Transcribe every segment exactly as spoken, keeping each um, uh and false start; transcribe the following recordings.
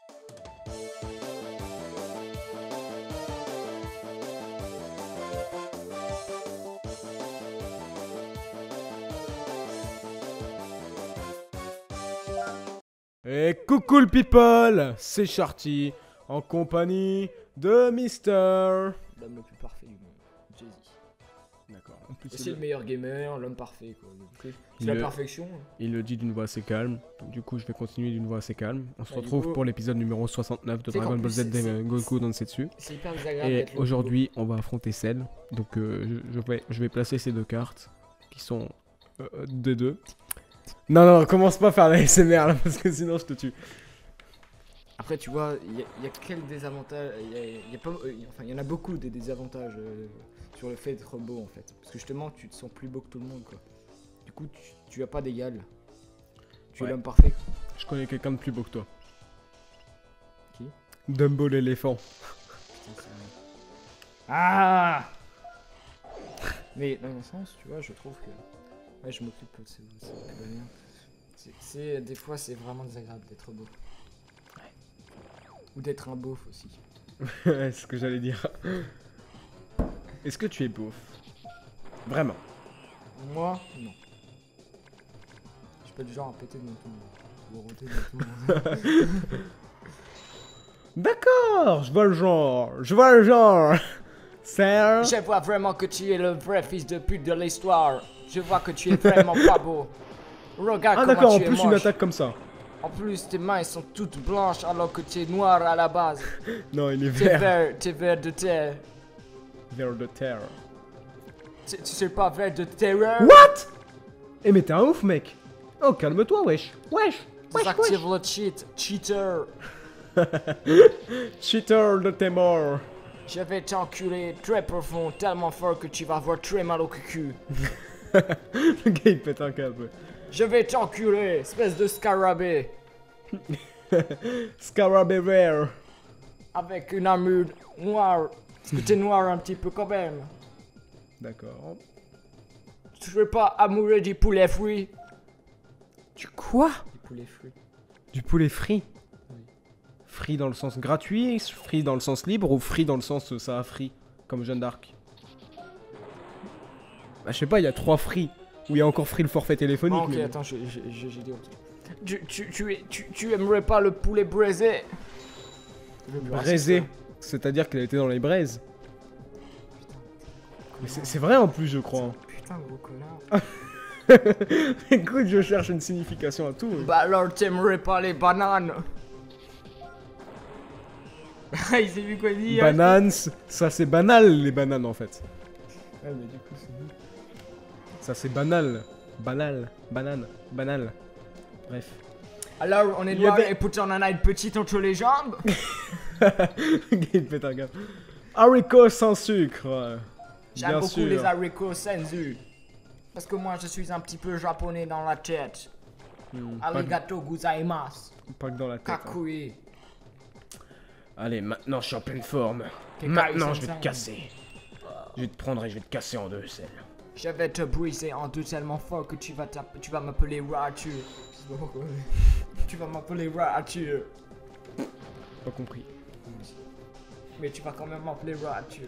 Et coucou le people, c'est Sharty, en compagnie de Mister... L'homme le plus parfait du monde, Jay-Z. D'accord. C'est le meilleur gamer, l'homme parfait quoi. C'est le... la perfection. Il le dit d'une voix assez calme, donc du coup je vais continuer d'une voix assez calme. On se bah, retrouve coup... pour l'épisode numéro soixante-neuf de Dragon Ball Z de Goku dans Setsu. C'est hyper désagréable. Et aujourd'hui on va affronter Cell, donc euh, je, je, vais, je vais placer ces deux cartes, qui sont euh, des deux. Non, non, commence pas à faire la S M R là, parce que sinon je te tue. Après, tu vois, il y, y a quel désavantage. Il y, y, a pas, euh, enfin, il y en a beaucoup des désavantages euh, sur le fait d'être beau en fait. Parce que justement, tu te sens plus beau que tout le monde quoi. Du coup, tu, tu as pas d'égal. Tu ouais. es l'homme parfait. Je connais quelqu'un de plus beau que toi. Qui? Dumbo l'éléphant. Ah! Mais dans un sens, tu vois, je trouve que. Ouais, je m'occupe de ces C'est des fois, c'est vraiment désagréable d'être beau. Ouais. Ou d'être un beauf aussi. Ouais, c'est ce que j'allais dire. Est-ce que tu es beauf? Vraiment? Moi, non. Je suis pas du genre à péter dans tout le monde. Ou roter dans tout le monde. D'accord, je vois le genre. Je vois le genre. C'est... Je vois vraiment que tu es le vrai fils de pute de l'histoire. Je vois que tu es vraiment pas beau. Regarde ah, comment d'accord, en tu plus es une moche. attaque comme ça. En plus, tes mains sont toutes blanches alors que tu es noir à la base. Non, il est T'es vert. vert, t'es vert de terre. Vert de terre. Tu sais pas vert de terreur? What? Eh mais t'es un ouf mec. Oh calme-toi wesh. Wesh. Wesh, Désactive wesh. le cheat, cheater. Cheater de tes morts. Je vais t'enculer très profond, tellement fort que tu vas avoir très mal au cul. Le gars il pète un câble. Je vais t'enculer, espèce de scarabée. Scarabée rare. Avec une armure noire. Parce que t'es noir un petit peu quand même. D'accord. Tu veux pas amoureux du poulet frit? Du quoi? Du poulet frit. Du poulet frit? Oui. Free dans le sens gratuit, free dans le sens libre ou free dans le sens euh, ça a free, comme Jeanne d'Arc? Bah je sais pas, il y a trois free. Ou il y a encore free le forfait téléphonique. Oh, ok, mais... attends, j'ai dit autre. Tu, tu, tu, tu, tu aimerais pas le poulet braisé? Braisé, c'est-à-dire qu'il a été dans les braises. Mais c'est vrai en plus, je crois. Putain, gros connard. Écoute, je cherche une signification à tout. Bah alors, t'aimerais pas les bananes? Il s'est vu quoi dire? Bananes, ça c'est banal les bananes en fait. Ouais, mais du coup, c'est. Ça c'est banal. Banal, banane, banal. Bref. Alors, on est Il y noir avait- et pourtant on en a une petite entre les jambes? Il pète un gars. Haricots sans sucre. J'aime Bien beaucoup sûr. les haricots senzu. Parce que moi, je suis un petit peu japonais dans la tête. Hmm, pas, que, Arigato gozaimasu. pas que dans la tête. hein. Kakui. Allez, maintenant je suis en pleine forme. Kekai Maintenant je vais te Sensei. casser. Je vais te prendre et je vais te casser en deux, celle. Je vais te briser en deux tellement fort que tu vas taper, tu vas m'appeler Ratu. Je sais pas pourquoi, mais tu vas m'appeler Ratu. Pas compris. Mais tu vas quand même m'appeler Ratu.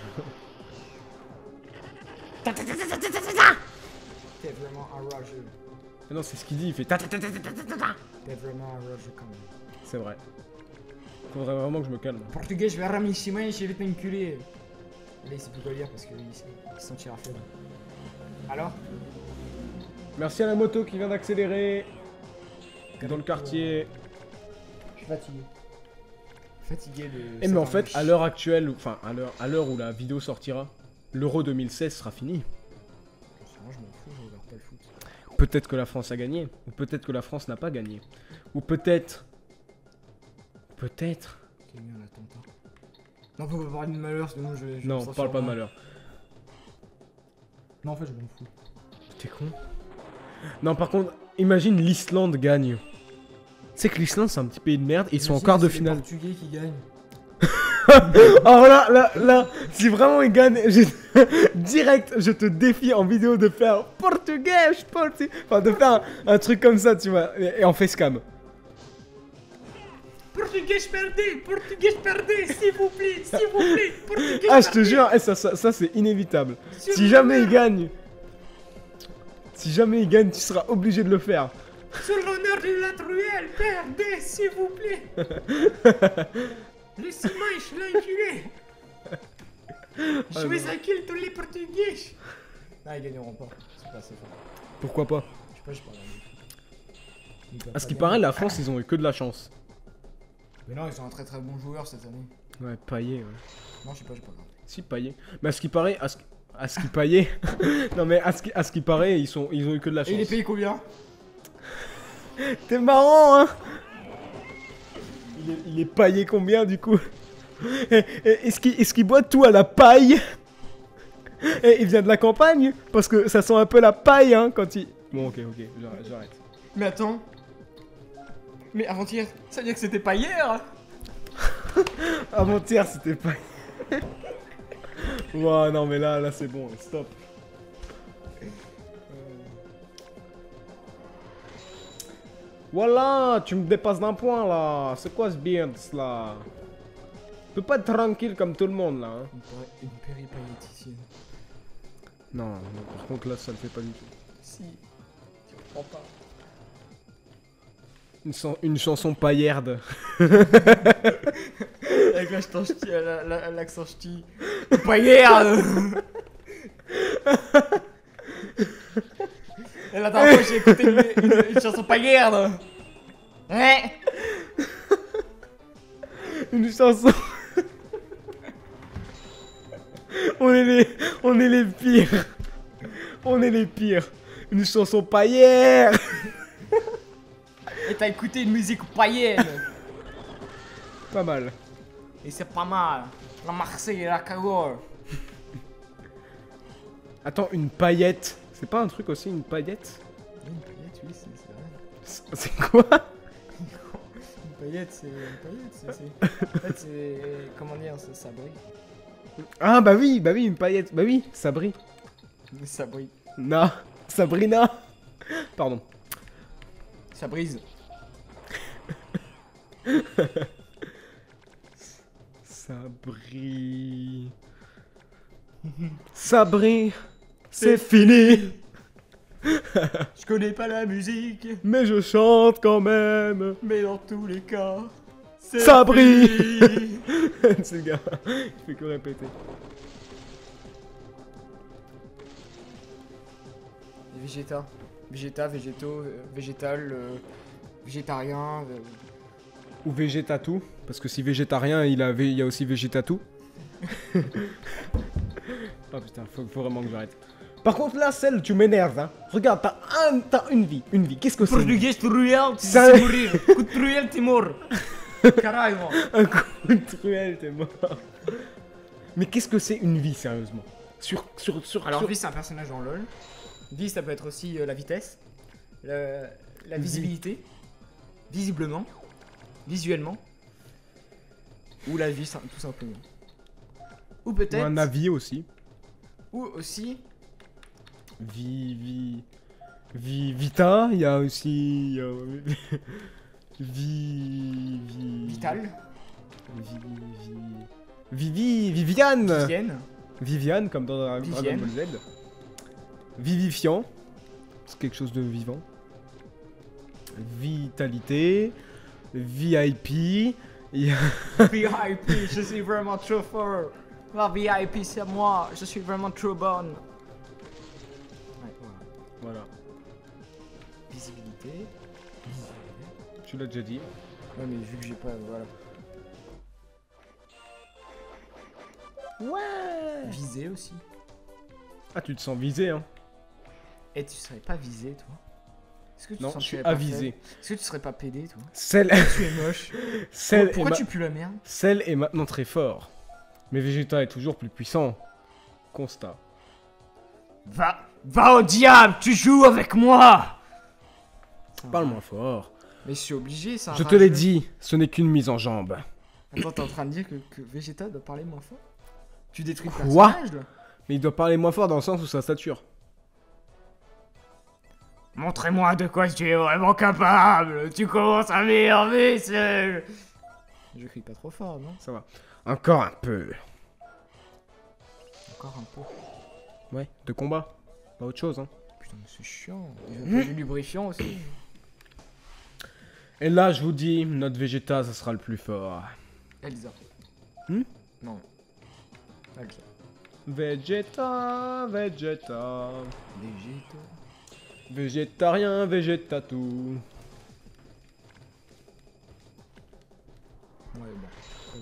T'es vraiment un rageux. Ah non, c'est ce qu'il dit, il fait ta ta ta ta ta ta ta ta. T'es vraiment un rageux quand même. C'est vrai. Faudrait vraiment que je me calme. Portugais, je vais ramener Simon et je vais t'enculer. Là, il sait plus quoi dire parce qu'il se sentira faible. Alors? Merci à la moto qui vient d'accélérer. Dans le quartier. Je suis fatigué. Fatigué de. Et mais en fait, à l'heure actuelle, enfin à l'heure à l'heure où la vidéo sortira, l'Euro deux mille seize sera fini. Moi, je m'en fous, je regarde pas le foot. Peut-être que la France a gagné, ou peut-être que la France n'a pas gagné, ou peut-être, peut-être. Qu'il y a eu un attentat. Non, faut pas parler de malheur, sinon je vais. je Non, vais me parle pas de sortir. malheur. Non, en fait, je m'en fous. T'es con. Non, par contre, imagine l'Islande gagne. Tu sais que l'Islande c'est un petit pays de merde, ils sont en quart de finale. C'est les Portugais qui gagnent. Alors là, là, là, si vraiment ils gagnent, je... direct, je te défie en vidéo de faire portugais, portu... enfin de faire un, un truc comme ça, tu vois, et, et en facecam. Portugais perdez, Portugais perdez, s'il vous plaît, s'il vous plaît, Portugais Ah, je te jure, eh, ça, ça, ça c'est inévitable. Si jamais il gagne, si jamais il gagne, tu seras obligé de le faire. Sur l'honneur de la truelle, perdez, s'il vous plaît. Le Simanche, l'enculé. Je vais accueillir tous les Portugais. Ah, ils gagneront pas. C'est pas assez fort. Pourquoi pas? Je sais pas, je parle à À ce qui paraît, la France, ils ont eu que de la chance. Mais non, ils ont un très très bon joueur cette année. Ouais, Payet, ouais. Non, je sais pas, j'ai pas regardé. Si, Payet. Mais à ce qui paraît, à ce, à ce qui Payet... non mais à ce qui, à ce qui paraît, ils, sont, ils ont eu que de la chance. Et il est payé combien? T'es marrant, hein. Il est, il est paillé combien, du coup? Et- et- Est-ce qu'il est qu'il boit tout à la paille? Et il vient de la campagne? Parce que ça sent un peu la paille, hein, quand il... Bon, ok, ok, j'arrête, j'arrête. Mais attends. Mais avant-hier, ça veut dire que c'était pas hier? Avant-hier, c'était pas... Ouah, non, mais là, là, c'est bon, stop. Voilà, tu me dépasses d'un point, là. C'est quoi ce beard, là? Tu peux pas être tranquille comme tout le monde, là. Hein. Une, péri une péripaéticienne. Non, non, par contre, là, ça le fait pas du tout. Si. Tu comprends pas. Une, une chanson paillarde. Avec l'accent ch'ti, la- la- l'accent ch'ti. Paillarde. Et la dernière fois, j'ai écouté une, une, une chanson paillarde. Ouais. Une chanson. on est les, on est les pires. On est les pires. Une chanson paillère. Et t'as écouté une musique païenne. Pas mal. Et c'est pas mal. La Marseille et la Cagole. Attends, une paillette. C'est pas un truc aussi, une paillette? Une paillette, oui, c'est vrai. C'est c'est quoi? Une paillette, c'est. Une paillette, c'est. c'est- En fait, c'est. Comment dire, ça, ça brille. Ah bah oui, bah oui, une paillette. Bah oui, ça brille. Ça brille. Na, Sabrina. Pardon. Ça brise. Ça brille. Ça brille. C'est fini. Je connais pas la musique, Mais je chante quand même. mais dans tous les cas. c'est Ça brille. fini. C'est le gars. Il fait que répéter. Les végétas. Végéta, végétaux, euh, végétal, euh, végétarien. euh, Ou végétatou. Parce que si végétarien, il, a, il y a aussi végétatou. Oh putain, faut, faut vraiment que j'arrête. Par contre, là, celle, tu m'énerves, hein. Regarde, t'as un, t'as une vie. Une vie. Qu'est-ce que c'est? Portugais, truelle, tu Ça- sais mourir. Coup de truelle, t'es mort. Carrément. Un coup de truelle, t'es mort. Mais qu'est-ce que c'est une vie, sérieusement? Sur, sur, sur, Alors, sur- vie, c'est un personnage dans LoL. Vie, ça peut être aussi euh, la vitesse, le- la Vie. visibilité, visiblement, visuellement, ou la vie, sim- tout simplement. Ou ou peut-être, un avis aussi. ou aussi, Vie, vie, vie, vita, il y a aussi... il y a- vie, vie... vital, Vie, vie... Vivi, Viviane. Vivienne, Viviane, comme dans Dra- Dragon Vivienne. Ball Z. Vivifiant. C'est quelque chose de vivant. Vitalité. V I P. Il y a- V I P, je suis vraiment trop fort. La V I P, c'est moi, je suis vraiment trop bonne. Ouais, voilà. Voilà. Visibilité. Tu l'as déjà dit. Ouais, mais vu que j'ai pas, voilà. Ouais. Visé aussi. Ah, tu te sens visé, hein. Et tu serais pas visé, toi? Est-ce que tu Non, te je suis sentirais pas avisé. faible? Est-ce que tu serais pas pédé, toi? Celle, Tu es moche. celle, est Pourquoi ma- tu pues la merde? celle est maintenant très fort. Mais Vegeta est toujours plus puissant. Constat. Va, va au diable, tu joues avec moi. Parle moins fort. Mais je suis obligé, ça. Je te l'ai dit, ce n'est qu'une mise en jambe. Attends, t'es en train de dire que, que Vegeta doit parler moins fort? Tu détruis le Quoi? personnage, là? Mais il doit parler moins fort dans le sens où sa stature. Montrez-moi de quoi tu es vraiment capable. Tu commences à m'énerver, seul. Je crie pas trop fort, non? Ça va. Encore un peu. Encore un peu. Ouais, de combat. Pas autre chose, hein. Putain, mais c'est chiant. Il veut pas du lubrifiant aussi. Et là, je vous dis, notre Vegeta, ça sera le plus fort. Elsa. Hmm Non. Elsa. Vegeta, Vegeta. Vegeta. Végétarien, Vegeta tout. Ouais, bon.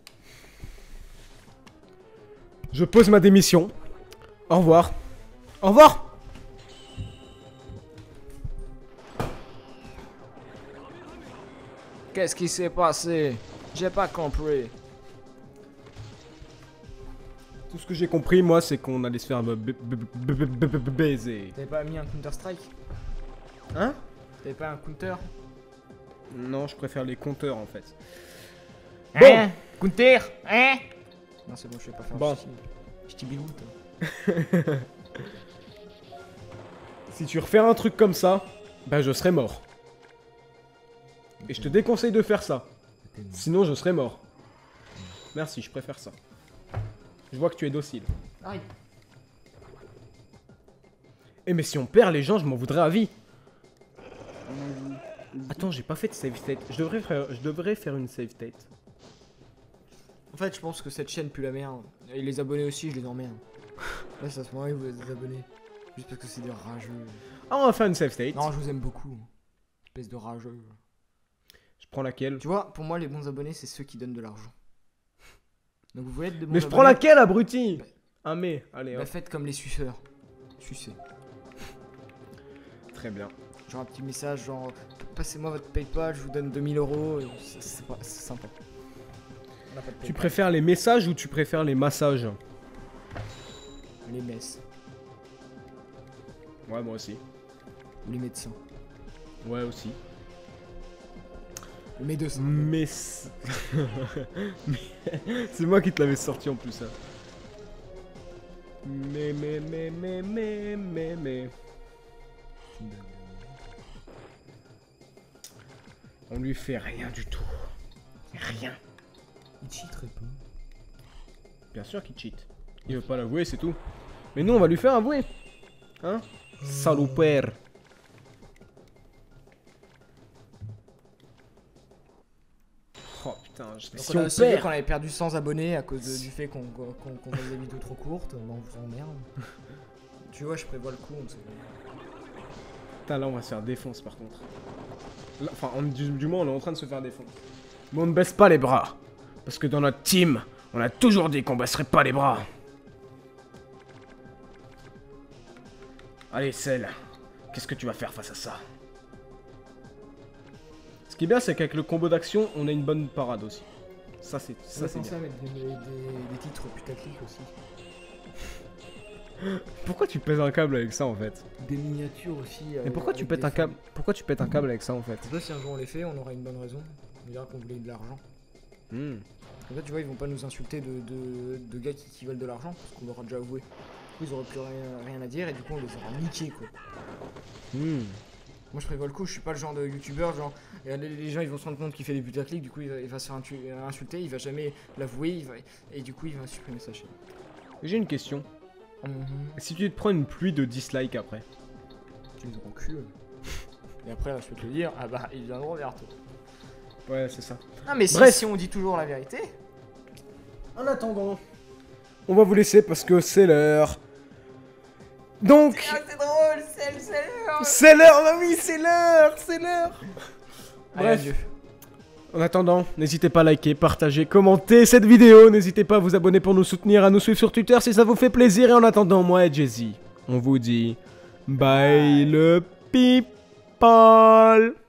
Je pose ma démission. Au revoir. Au revoir. Qu'est-ce qui s'est passé? J'ai pas compris. Tout ce que j'ai compris, moi, c'est qu'on allait se faire ba- ba- ba- ba- ba- ba- ba- baiser. T'avais pas mis un Counter Strike? Hein? T'avais pas un Counter? Non, je préfère les compteurs, en fait. Hein? Counter? Hein? Non, c'est bon, je vais pas faire Bon. un ch'ti. Ch'ti bilou, toi. Si tu refais un truc comme ça, bah je serai mort. Et je te déconseille de faire ça. Sinon, je serai mort. Merci, je préfère ça. Je vois que tu es docile. Arrête. Eh mais si on perd les gens, je m'en voudrais à vie. Attends, j'ai pas fait de save state. Je devrais faire, je devrais faire une save state. En fait, je pense que cette chaîne pue la merde. Et les abonnés aussi, je les emmerde. Là, c'est à ce moment-là que vous êtes des abonnés. Juste parce que c'est des rageux. Ah, on va faire une save state. Non, je vous aime beaucoup. Espèce de rageux. Je prends laquelle? Tu vois, pour moi, les bons abonnés, c'est ceux qui donnent de l'argent. Donc vous voulez être de bons Mais je abonnés, prends laquelle, abruti? Ah mais, allez, bah, hop. faites comme les suceurs. Sucez. Très bien. Genre un petit message, genre passez-moi votre PayPal, je vous donne deux mille euros. et c'est- C'est pas- c'est sympa. On a pas de Tu PayPal. préfères les messages ou tu préfères les massages? Les messes. Ouais, moi aussi. Ou les médecins. Ouais, aussi. Les médecins. Mais... c'est Mais- c'est moi qui te l'avais sorti en plus, hein. Mais, mais, mais, mais, mais, mais, mais... On lui fait rien du tout. Rien. Il cheaterait pas. Bien sûr qu'il cheat. Il veut pas l'avouer, c'est tout. Mais nous, on va lui faire avouer. Hein? Salopère. Oh putain, je... Donc si on a on aussi vu perd... qu'on avait perdu cent abonnés à cause de- du fait qu'on qu'on qu'on faisait des vidéos trop courtes. Bon, on vous emmerde. Tu vois, je prévois le coup, on sait pas. Putain, là, on va se faire défonce par contre. Là, enfin, on- du, du moins, on est en train de se faire défonce. Mais on ne baisse pas les bras. Parce que dans notre team, on a toujours dit qu'on baisserait pas les bras. Allez, Cell, qu'est-ce que tu vas faire face à ça? Ce qui est bien, c'est qu'avec le combo d'action, on a une bonne parade aussi. Ça, c'est ça, c'est bien. à mettre des, des- des titres putaclic aussi. Pourquoi tu pètes un câble avec ça, en fait? Des miniatures aussi. Mais pourquoi tu pètes un câble? Pourquoi tu pètes un câble avec ça, en fait? Je sais pas si un jour on les fait, on aura une bonne raison. On dira qu'on voulait de l'argent. Hmm. En fait, tu vois, ils vont pas nous insulter de, de, de gars qui, qui veulent de l'argent, parce qu'on leur a déjà avoué. Du coup, ils auraient plus rien, rien à dire, et du coup, on les aura niqués, quoi. Hmm. Moi, je prévois le coup, je suis pas le genre de youtubeur, genre, et les, les gens ils vont se rendre compte qu'il fait des putaclic, du coup, il va, il va se faire intu- insulter, il va jamais l'avouer, il va, et du coup, il va supprimer sa chaîne. J'ai une question. Mhm. Si tu te prends une pluie de dislikes après? Tu les encules. Et après, là, je peux te le dire, ah bah, ils viendront vers toi. Ouais, c'est ça. Ah, mais si, Bref. si on dit toujours la vérité. En attendant, on va vous laisser parce que c'est l'heure. Donc, Ah, c'est drôle, c'est c'est l'heure. c'est l'heure, mamie, c'est l'heure, c'est l'heure. Allez, Bref. adieu. En attendant, n'hésitez pas à liker, partager, commenter cette vidéo. N'hésitez pas à vous abonner pour nous soutenir, à nous suivre sur Twitter si ça vous fait plaisir. Et en attendant, moi et Jay-Z, on vous dit bye le people.